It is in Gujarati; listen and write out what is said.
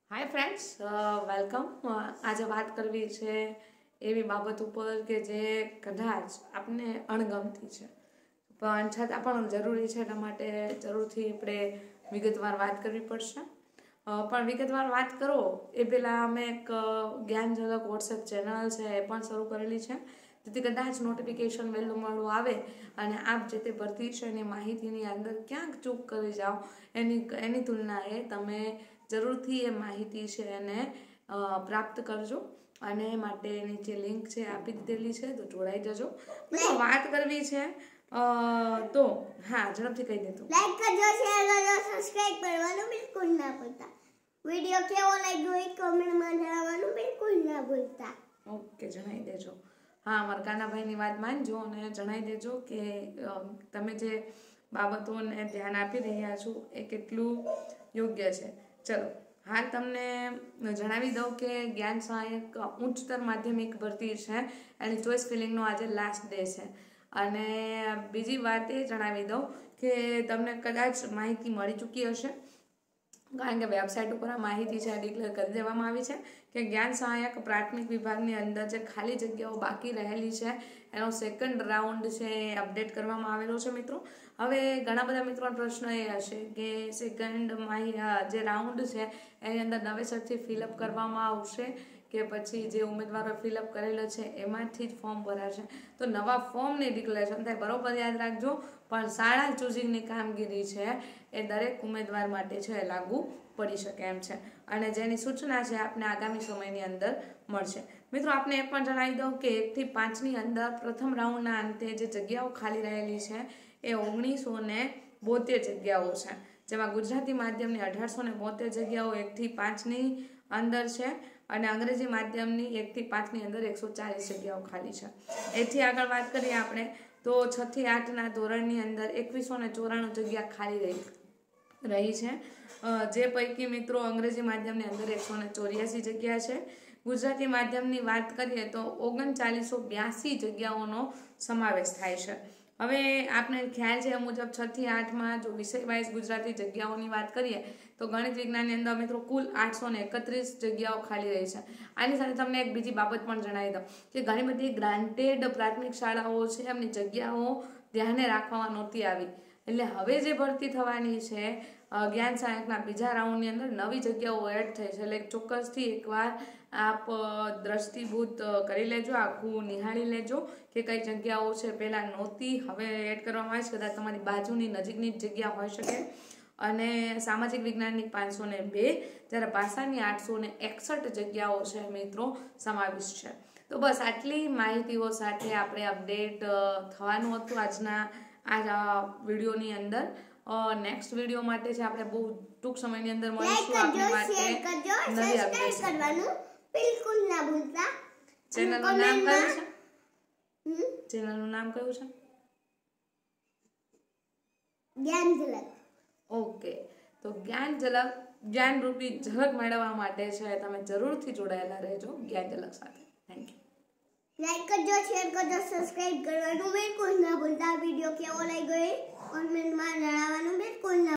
Hi friends, welcome. આજે વાત કરવી છે એવી બાબત ઉપર કે જે કદાચ આપને અણગમતી છે પણ છતાં પણ જરૂરી છે. એના માટે જરૂરથી આપણે વિગતવાર વાત કરવી પડશે. પણ વિગતવાર વાત કરો એ પહેલાં અમે એક જ્ઞાન ઝલક વોટ્સએપ ચેનલ છે એ પણ શરૂ કરેલી છે, જેથી કદાચ નોટિફિકેશન વહેલું મળવું આવે અને આપ જે તે ભરતી છે એની માહિતીની અંદર ક્યાંક ચૂક કરી જાઓ એની તુલનાએ તમે જરૂરથી એ માહિતી છે એને પ્રાપ્ત કરજો. અને માટે નીચે લિંક છે આપી દીધેલી છે, તો જોડાઈ જજો. વાત કરવી છે તો હા, ઝડપથી કહી દેતો. લાઈક કરજો, શેર કરજો, સબસ્ક્રાઇબ કરવાનું બિલકુલ ના ભૂલતા. વિડિયો કેવો લાગ્યો એ કમેન્ટમાં જણાવવાનું બિલકુલ ના ભૂલતા. ઓકે, જણાવી દેજો. હા, અમારા કાનાભાઈની વાત માનજો અને જણાવી દેજો કે તમે જે બાબતોને ધ્યાન આપી રહ્યા છો એ કેટલું યોગ્ય છે. ચલો, હાલ તમને જણાવી દઉં કે જ્ઞાન સહાયક ઉચ્ચતર માધ્યમિક ભરતી છે એની ચોઇસ ફિલિંગનો આજે લાસ્ટ ડે છે. અને બીજી વાત એ જણાવી દઉં કે તમને કદાચ માહિતી મળી ચૂકી હશે, કારણ કે વેબસાઇટ ઉપર આ માહિતી છે ડિક્લેર કરી દેવામાં આવી છે કે જ્ઞાન સહાયક પ્રાથમિક વિભાગની અંદર જે ખાલી જગ્યાઓ બાકી રહેલી છે એનો સેકન્ડ રાઉન્ડ છે એ અપડેટ કરવામાં આવેલો છે. મિત્રો, હવે ઘણા બધા મિત્રોનો પ્રશ્ન એ હશે કે સેકન્ડમાં જે રાઉન્ડ છે એની અંદર નવેસરથી ફિલઅપ કરવામાં આવશે કે પછી જે ઉમેદવારો ફિલઅપ કરેલો છે એમાંથી જ ફોર્મ ભરાશે. તો નવા ફોર્મની ડિક્લેરેશન થાય, બરોબર યાદ રાખજો. પણ શાળા ચૂઝિંગની કામગીરી છે એ દરેક ઉમેદવાર માટે છે એ લાગુ પડી શકે એમ છે, અને જેની સૂચના છે આપને આગામી સમયની અંદર મળશે. મિત્રો, આપને એ પણ જણાવી દઉં કે 1 થી 5ની અંદર પ્રથમ રાઉન્ડના અંતે જે જગ્યાઓ ખાલી રહેલી છે એ 1972 જગ્યાઓ છે, જેમાં ગુજરાતી માધ્યમની 1872 જગ્યાઓ 1 થી 5ની અંદર છે અને અંગ્રેજી માધ્યમની 1 થી 5ની અંદર 140 જગ્યાઓ ખાલી છે. એથી આગળ વાત કરીએ આપણે તો 6 થી 8ના ધોરણની અંદર 2194 જગ્યા ખાલી રહી છે, જે પૈકી મિત્રો અંગ્રેજી માધ્યમની અંદર 184 જગ્યા છે. ગુજરાતી માધ્યમની વાત કરીએ તો 3982 જગ્યાઓનો સમાવેશ થાય છે. હવે આપને ખ્યાલ છે મુજબ 6 થી 8માં જો વિષય વાઇઝ ગુજરાતી જગ્યાઓની વાત કરીએ તો ગણિત વિજ્ઞાનની અંદર મિત્રો કુલ 831 જગ્યાઓ ખાલી રહી છે. આની સાથે તમને એક બીજી બાબત પણ જણાવી દઉં કે ઘણી બધી ગ્રાન્ટેડ પ્રાથમિક શાળાઓ છે એમની જગ્યાઓ ધ્યાને રાખવામાં નહોતી આવી, એટલે હવે જે ભરતી થવાની છે જ્ઞાન સહાયકના બીજા રાઉન્ડની અંદર નવી જગ્યાઓ એડ થઈ છે. એટલે ચોક્કસથી એકવાર આપ દ્રષ્ટિભૂત કરી લેજો, આખું નિહાળી લેજો કે કઈ જગ્યાઓ છે પહેલાં નહોતી હવે એડ કરવામાં આવી છે. કદાચ તમારી બાજુની નજીકની જ જગ્યા હોઈ શકે. અને સામાજિક વિજ્ઞાનની 502 જ્યારે ભાષાની 861 જગ્યાઓ છે મિત્રો સમાવિષ્ટ છે. તો બસ આટલી માહિતીઓ સાથે આપણે અપડેટ થવાનું હતું આજના આ વિડીયોની અંદર. નેક્સ્ટ વિડીયો માટે છે આપણે બહુ ટૂંક સમયની અંદર મળીશું. આપની માટે નવી અપડેટ કરવાનું બિલકુલ ના ભૂલતા. ચેનલનું નામ કયું છે? ચેનલનું નામ કયું છે? જ્ઞાન ઝલક. ઓકે, તો જ્ઞાન ઝલક, જ્ઞાન રૂપી ઝલક મેળવવા માટે છે તમે જરૂરથી જોડાયેલા રહેજો જ્ઞાન ઝલક સાથે. Thank you. લાઈક કરજો, શેર કરજો, સબસ્ક્રાઇબ કરવાનું બિલકુલ ના ભૂલતા. વિડિયો કેવો લાગ્યો એ કોમેન્ટમાં જણાવવાનું બિલકુલ ના